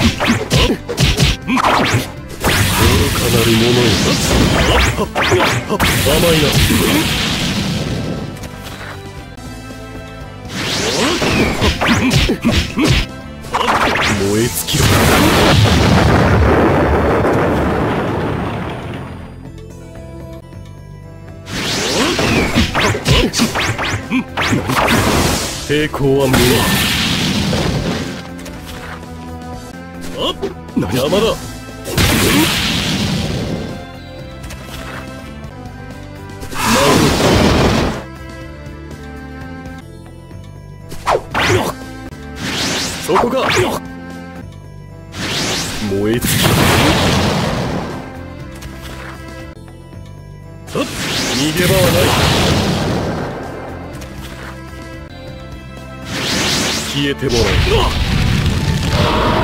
愚かなる者よ。甘いな。燃え尽きろ。抵抗は無駄。邪魔だ。そこか。燃え尽きろ。逃げ場はない。消えてもらう。